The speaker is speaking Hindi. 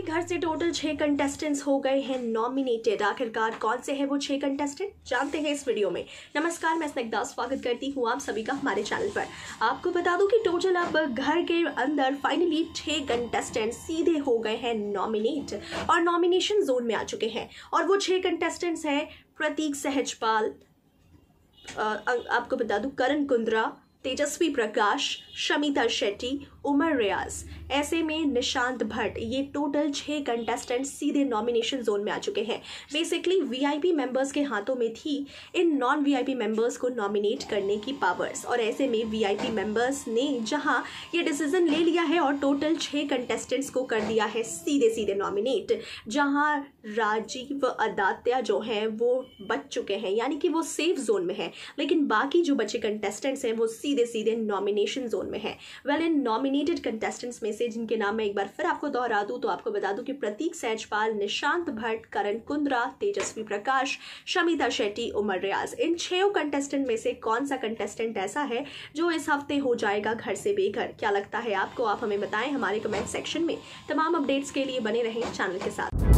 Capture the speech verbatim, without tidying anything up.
घर से टोटल छह कंटेस्टेंट्स हो गए हैं नॉमिनेटेड। आखिरकार कौन से हैं वो छह कंटेस्टेंट, जानते हैं इस वीडियो में। नमस्कार, मैं स्निग्धा स्वागत करती हूँ आप सभी का हमारे चैनल पर। आपको बता दूं कि टोटल अब घर के अंदर फाइनली छह कंटेस्टेंट सीधे हो गए हैं नॉमिनेट और नॉमिनेशन जोन में आ चुके हैं। और वो छह कंटेस्टेंट्स हैं प्रतीक सहजपाल, आपको बता दूं करण कुंद्रा, तेजस्वी प्रकाश, शमिता शेट्टी, उमर रियाज, ऐसे में निशांत भट्ट। ये टोटल छह कंटेस्टेंट सीधे नॉमिनेशन जोन में आ चुके हैं। बेसिकली वीआईपी मेंबर्स के हाथों में थी इन नॉन वीआईपी मेंबर्स को नॉमिनेट करने की पावर्स, और ऐसे में वीआईपी मेंबर्स ने जहां ये डिसीजन ले लिया है और टोटल छह कंटेस्टेंट्स को कर दिया है सीधे सीधे नॉमिनेट। जहां राजीव आदित्य जो हैं वो बच चुके हैं, यानी कि वो सेफ जोन में है, लेकिन बाकी जो बचे कंटेस्टेंट्स हैं वो सीधे सीधे नॉमिनेशन जोन में है। वेल, इन नॉमिनेटेड कंटेस्टेंट्स में से जिनके नाम मैं एक बार फिर आपको दोहरा दूं तो आपको बता दूं कि प्रतीक सहजपाल, निशांत भट्ट, करण कुंद्रा, तेजस्वी प्रकाश, शमिता शेट्टी, उमर रियाज। इन छह कंटेस्टेंट में से कौन सा कंटेस्टेंट ऐसा है जो इस हफ्ते हो जाएगा घर से बेघर? क्या लगता है आपको? आप हमें बताएं हमारे कमेंट सेक्शन में। तमाम अपडेट्स के लिए बने रहें चैनल के साथ।